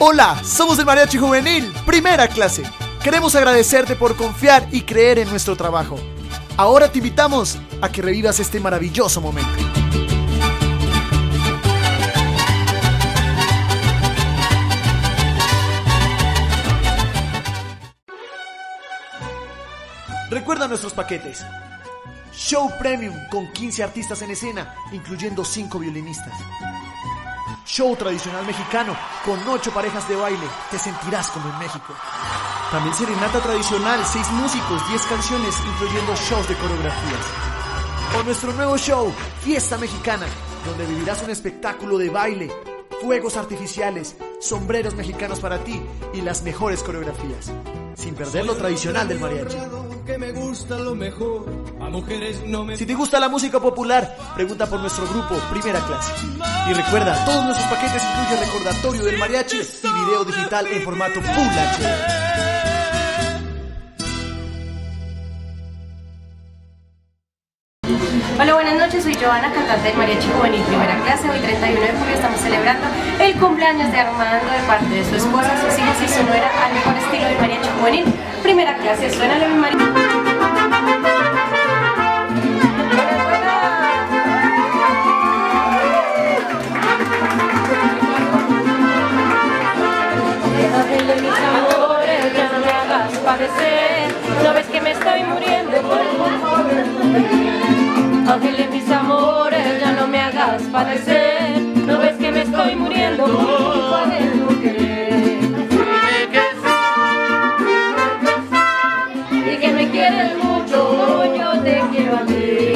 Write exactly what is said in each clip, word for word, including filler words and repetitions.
Hola, somos el Mariachi Juvenil, primera clase. Queremos agradecerte por confiar y creer en nuestro trabajo. Ahora te invitamos a que revivas este maravilloso momento. Recuerda nuestros paquetes. Show Premium con quince artistas en escena, incluyendo cinco violinistas. Show tradicional mexicano con ocho parejas de baile, te sentirás como en México. También serenata tradicional, seis músicos, diez canciones, incluyendo shows de coreografías. O nuestro nuevo show, Fiesta Mexicana, donde vivirás un espectáculo de baile, fuegos artificiales, sombreros mexicanos para ti y las mejores coreografías, sin perder lo tradicional del mariachi. Que me gusta lo mejor, a mujeres no me... Si te gusta la música popular, pregunta por nuestro grupo Primera Clase. Y recuerda, todos nuestros paquetes incluyen recordatorio del mariachi y video digital en formato Full H D. Hola, buenas noches, soy Joana, cantante del Mariachi Juvenil Primera Clase. Hoy treinta y uno de julio estamos celebrando el cumpleaños de Armando de parte de su esposa, sus hijos y su nuera al mejor estilo del Mariachi Juvenil Primera Clase. Suénale mi mariachi. Déjame mis amores, ya no me hagas padecer. No ves que me estoy muriendo por Ángel de mis amores, ya no me hagas padecer. No ves que me estoy muriendo por culpa de tu querer. Y que me quieres mucho como yo te quiero a ti.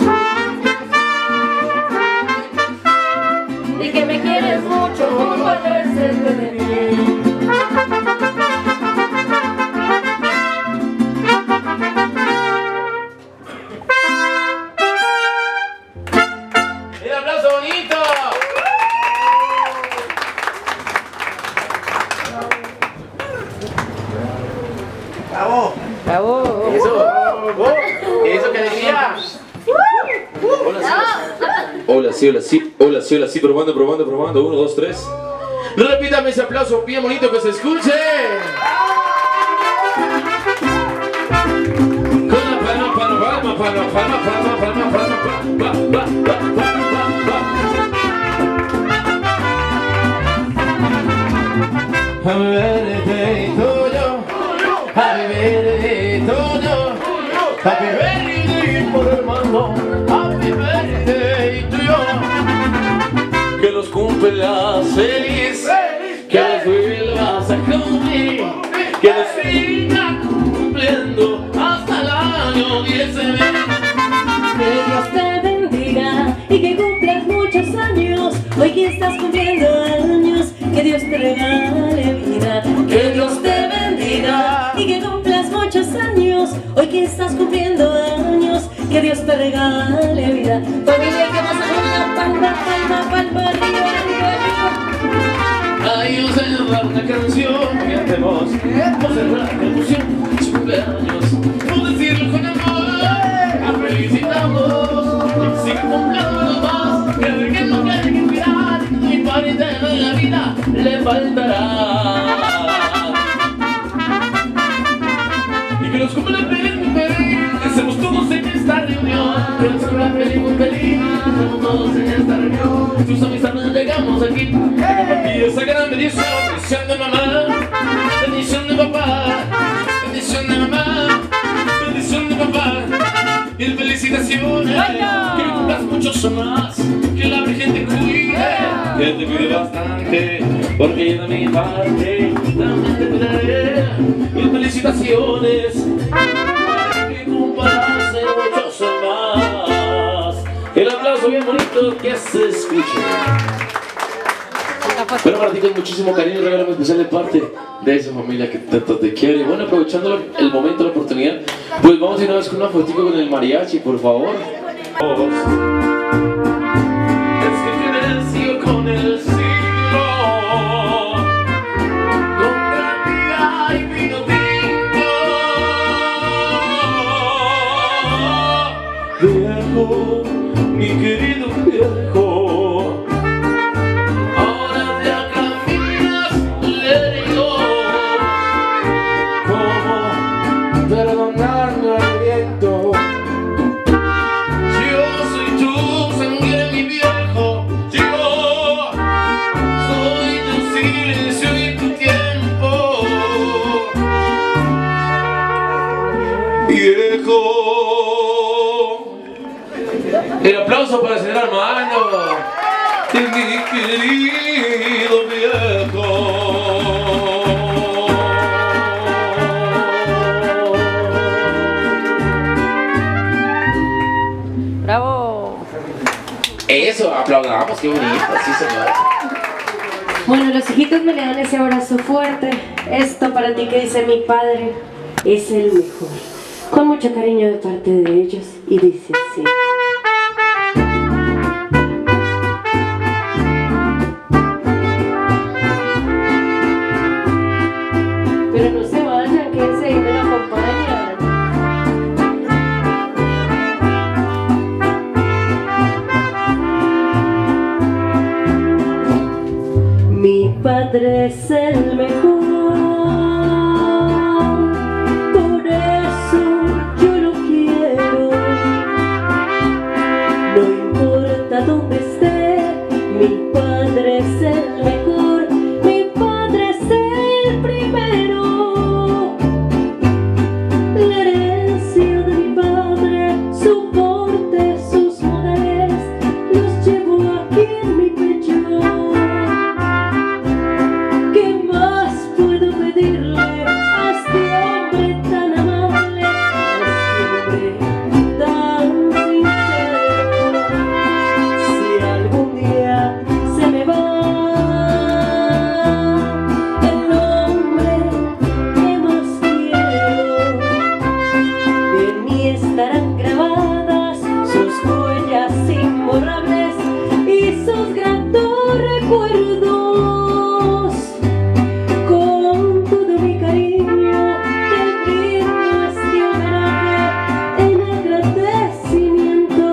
Y que me quieres mucho como eres cerca de mí. ¡Bravo! ¡Bravo! ¿Eso? ¿Eso qué decía? Hola, sí. Hola, sí, hola, sí, hola, sí, hola, sí, probando, probando, probando, uno, dos, tres. Repítame ese aplauso bien bonito que se escuche. Con la palma, palma, palma, palma, palma, palma, palma, palma, palma, palma, Happy birthday to you, happy birthday to you, happy birthday por hermano, happy birthday to you. Que los cumplas feliz, que los vuelvas a cumplir, que los siga cumpliendo hasta el año diecinueve. Que Dios te bendiga y que cumplas muchos años. Hoy que estás cumpliendo años, que Dios te regale vida. Que Dios te bendiga y que cumplas muchos años. Hoy que estás cumpliendo años, que Dios te regale vida. Familia, que vas a hacer una palma, palma, palma, arriba, arriba, arriba. Ahí vamos a llevar una canción que hacemos, vamos a cerrar la percusión, su cumpleaños, por decirlo con amor, la felicitamos, y sigue cumpliendo los más, que de que no tiene que cuidar, y parte de la vida le faltará. Y que nos cumpla feliz, muy feliz, estemos todos en esta reunión, que nos cumpla feliz, muy feliz, estemos todos en esta reunión, tus amistades llegamos aquí, y esa gran bendición, bendición de mamá, bendición de papá, bendición de mamá, bendición de papá, y felicitaciones, que cumplas muchos más, que la Virgen te cuide, que te cuide bastante, porque yo de mi parte también te cuidaré, y felicitaciones, que cumplas muchos más. El aplauso bien bonito que se escuche. Bueno, para ti con muchísimo cariño, un regalo muy especial de parte de esa familia que tanto te quiere. Y bueno, aprovechando el momento, la oportunidad, pues vamos a ir una vez con una fotico con el mariachi, por favor. Es que creció con el siglo, con tranquilidad y vino tinto. Viejo, mi querido viejo, ahora ya caminas sonando al viento. Yo soy tu sangre, mi viejo. Yo soy tu silencio y tu tiempo. Viejo. El aplauso para el señor Armando. De mi querido viejo. ¡Bravo! Eso, aplaudamos, qué bonito, sí señora. Bueno, los hijitos me le dan ese abrazo fuerte. Esto para ti que dice mi padre es el mejor. Con mucho cariño de parte de ellos y dice así. Pero no se vayan, que enseguida me lo acompañan. Mi padre es el mejor, por eso yo lo quiero. No importa dónde esté, mi padre es el mejor, mi padre es el primero. La herencia de mi padre, su porte, sus modales, los llevo aquí en mi pecho. ¿Qué más puedo pedirle a este hombre tan amable, a este hombre tan sincero? Si algún día se me va el hombre que más quiero, en mí estarán grabadas sus huellas imborrables y sus gratos recuerdos. Con todo mi cariño te brindo este homenaje en agradecimiento,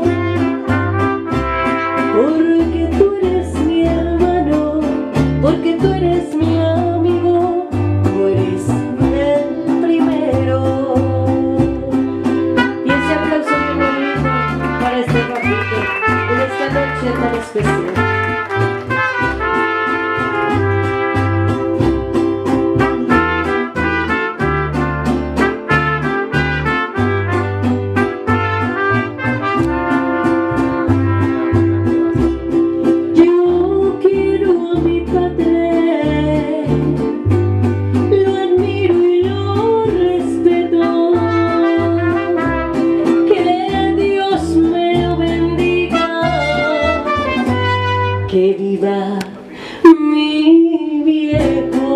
porque tú eres mi hermano, porque tú eres mi amigo, tú eres el primero. Y ese aplauso bien bonito para este papito en esta noche tan especial. Yo quiero a mi padre, lo admiro y lo respeto. Que Dios me lo bendiga, que viva mi viejo.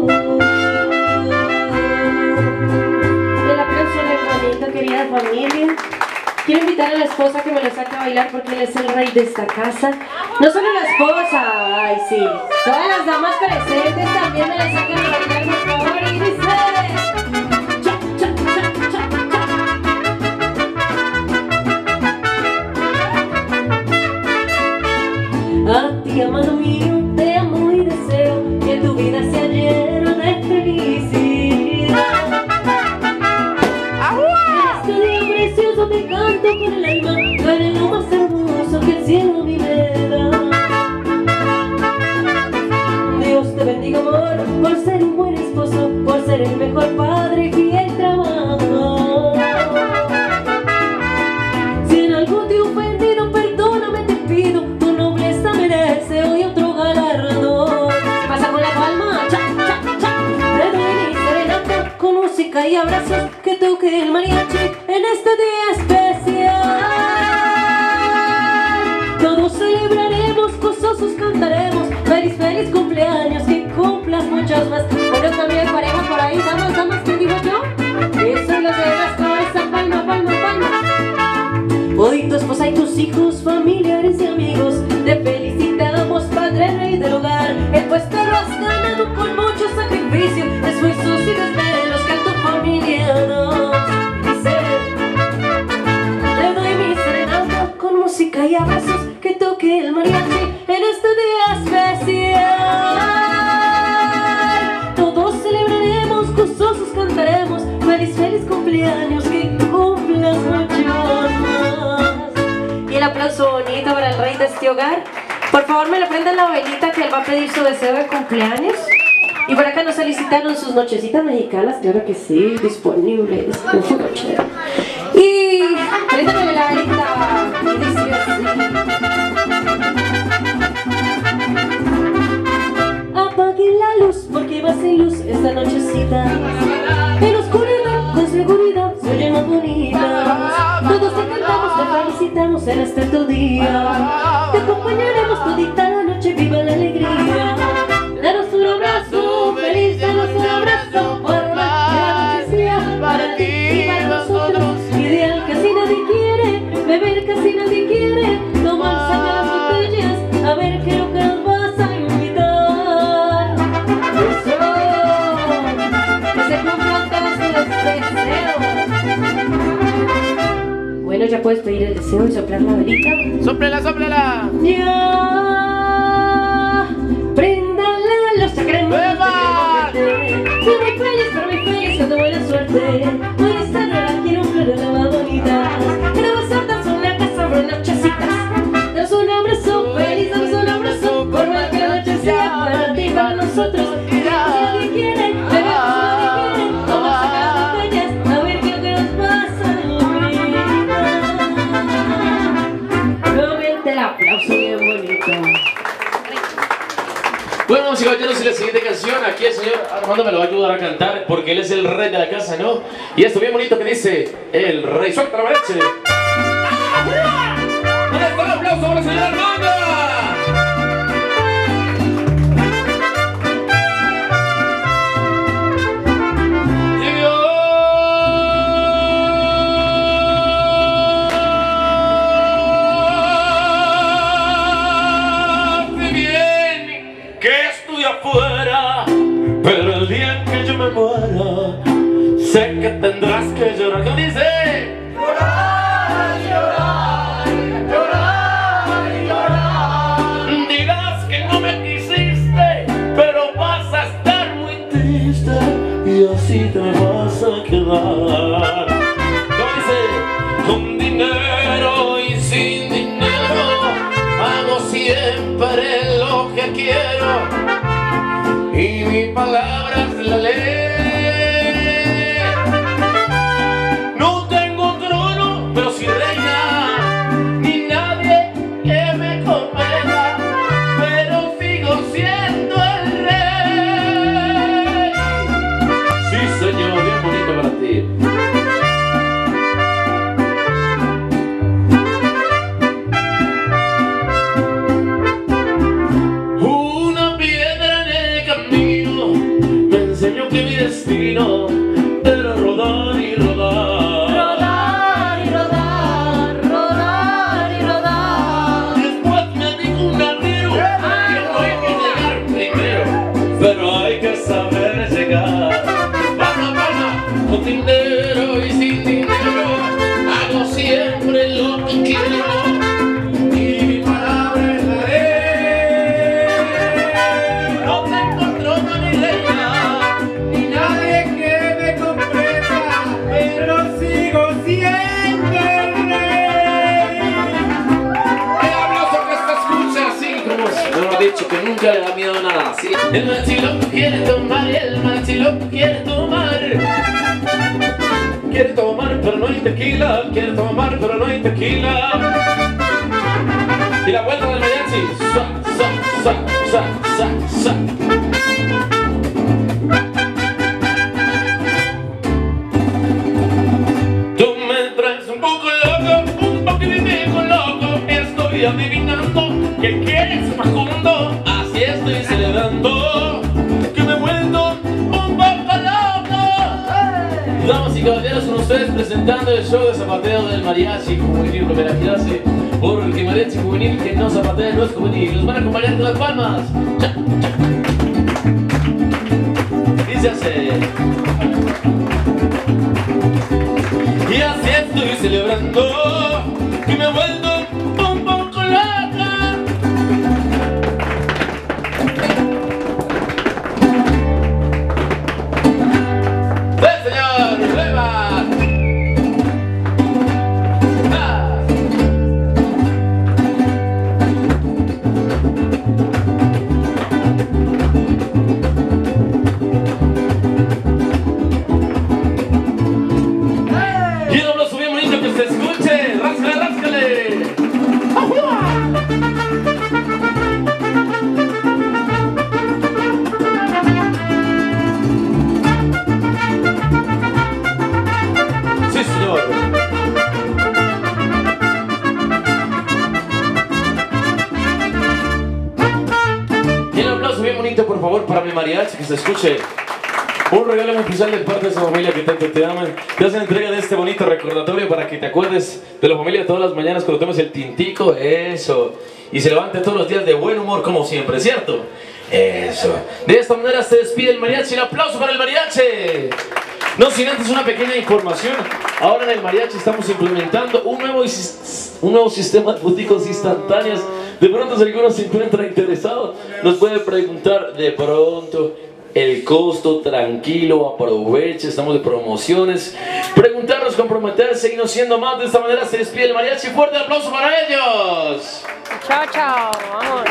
El aplauso de bonito, querida familia. Quiero invitar a la esposa que me lo saque a bailar porque él es el rey de esta casa. No solo la esposa, ay sí, todas las damas presentes también me la sacan a bailar, por favor, y dice... Cha, cha, cha, cha, cha. A ti, amado mío, te amo y deseo que tu vida sea llena de felicidad. Este día precioso te canto con el alma, tú eres lo más hermoso que el cielo a mí me da. Dios te bendiga, amor, por ser un buen esposo, por ser el mejor padre, fiel trabajador. Si en algo te he ofendido, perdóname, te pido, tu nobleza merece hoy otro galardón. ¿Qué pasa con la palma? Cha, cha, cha. Te doy mi serenata con música y abrazos, que toque el mariachi en este día especial. Todos celebraremos, gozosos cantaremos, feliz, feliz cumpleaños, que cumplas muchos más. Pero también pareja por ahí, damas, damas, ¿qué digo yo? Eso es lo de las cabezas, palma, palma, palma. Hoy tu esposa y tus hijos, familiares y amigos, te felicitamos, padre rey del hogar. El puesto lo has ganado con mucho sacrificio, esfuerzos y desvelos que a tu familia nos dice. Te doy mi serenata con música y abrazos, que toque el mariachi en este día especial. Todos celebraremos, gozosos cantaremos, feliz, feliz cumpleaños. cumpleaños, que cumplas muchos más. Y el aplauso bonito para el rey de este hogar. Por favor, me le prendan la velita que él va a pedir su deseo de cumpleaños. Y por acá nos solicitaron sus nochecitas mexicanas, claro que sí, disponibles. Y préndame la velita. Y dice así. Apaguen la luz porque va sin luz esta nochecita. En oscuridad, con seguridad, se oye más bonita. Todos te cantamos, te felicitamos en este tu día. Te acompañaremos todita la noche, viva la alegría. Danos un abrazo, feliz, danos un abrazo. Por más que la noche sea para ti y para nosotros. Ideal, casi nadie quiere, beber casi nadie quiere. Tomar, saca las botellas, a ver qué es lo que nos vas a invitar. Eso, que se cumplan todos los deseos. Bueno, ya puedes pedir el deseo y soplar la velita. ¡Sóplela, sóplela! Ya, préndala los chacrenos. Soy muy feliz, pero muy feliz, con buena suerte. Hoy esta noche quiero flores la más bonitas. Queremos saltas una casa por nochecitas. Danos un abrazo, feliz, danos un abrazo. Por más que la noche sea para ti y para nosotros. Si nadie quiere, bebemos si nadie quiere. Vamos a sacar las botellas, a ver qué es lo que nos pasa. Nuevamente el aplauso bien bonito. Bueno, vamos y caballeros, y la siguiente canción, aquí el señor Armando me lo va a ayudar a cantar porque él es el rey de la casa, ¿no? Y esto bien bonito que dice el rey. ¡Suelta la mariachi! ¿Dónde está el aplauso para el señor Armando? Afuera, pero el día en que yo me muera, sé que tendrás que llorar. ¿Qué dice? Llorar, llorar, llorar, llorar. Dirás que no me quisiste, pero vas a estar muy triste y así te vas a quedar. ¿Cómo dice? Con dinero y sin dinero, hago siempre lo que quiero. Y mi palabra es la ley. No tengo trono, pero sí reina, ni nadie que me comprenda, pero sigo siendo el rey. Sí, señor, bien bonito para ti. Destino era rodar y rodar, rodar y rodar, rodar y rodar. Después me dijo un arriero que no hay que llegar primero, pero hay que saber llegar. Palma, palma, con dinero y sin dinero, hago siempre lo que quiero. Y mi palabra es la ley. No tengo trono ni reina, dicho que nunca le da miedo a nada, ¿sí? El machiloco quiere tomar, el machiloco quiere tomar. Quiere tomar pero no hay tequila, quiere tomar pero no hay tequila. Y la vuelta del mariachi. Sa, sa, sa, sa, sa, sa. Tú me traes un poco loco, un poquitico loco. Estoy adivinando que quieres Facundo, así estoy celebrando que me he vuelto un poco loco. Damas y caballeros, con ustedes presentando el show de zapateo del mariachi juvenil primera clase. Porque mariachi juvenil que no zapatea no es juvenil. Los van a acompañar con las palmas. Cha, cha. Y se hace. Y así estoy celebrando que me he vuelto un poco loca. ¡Sí, señor! ¡Leva! mariachi, que se escuche. Un regalo muy especial de parte de esa familia que tanto te aman. Te hacen entrega de este bonito recordatorio para que te acuerdes de la familia todas las mañanas cuando tomes el tintico, eso. Y se levante todos los días de buen humor como siempre, ¿cierto? Eso. De esta manera se despide el mariachi. ¡Un aplauso para el mariachi! No sin antes una pequeña información. Ahora en el mariachi estamos implementando un nuevo, un nuevo sistema de foticos instantáneas. De pronto si alguno se encuentra interesado, nos puede preguntar de pronto el costo, tranquilo, aproveche, estamos de promociones. Preguntarnos, comprometerse y no siendo más. De esta manera se despide el mariachi. Fuerte aplauso para ellos. Chao, chao, vamos.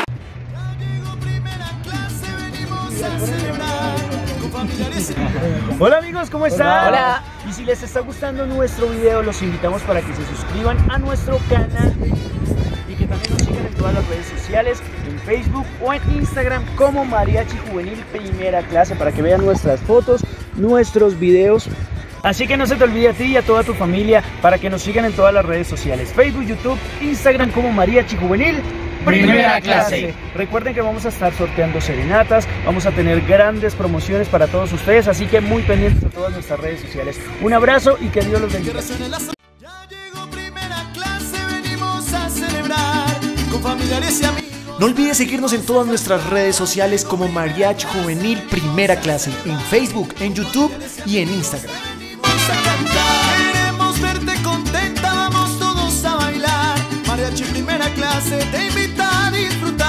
Hola amigos, ¿cómo están? Hola. Y si les está gustando nuestro video, los invitamos para que se suscriban a nuestro canal y que también nos sigan en todas las redes sociales, en Facebook o en Instagram como Mariachi Juvenil Primera Clase, para que vean nuestras fotos, nuestros videos. Así que no se te olvide a ti y a toda tu familia para que nos sigan en todas las redes sociales, Facebook, YouTube, Instagram como Mariachi Juvenil Primera Clase. Recuerden que vamos a estar sorteando serenatas, vamos a tener grandes promociones para todos ustedes, así que muy pendientes de todas nuestras redes sociales. Un abrazo y que Dios los bendiga. Ya llegó Primera Clase, venimos a celebrar con familiares y amigos. No olvides seguirnos en todas nuestras redes sociales como Mariachi Juvenil Primera Clase, en Facebook, en YouTube y en Instagram. Venimos a cantar, queremos verte contenta, vamos todos a bailar. Mariachi Primera Clase te invita a disfrutar.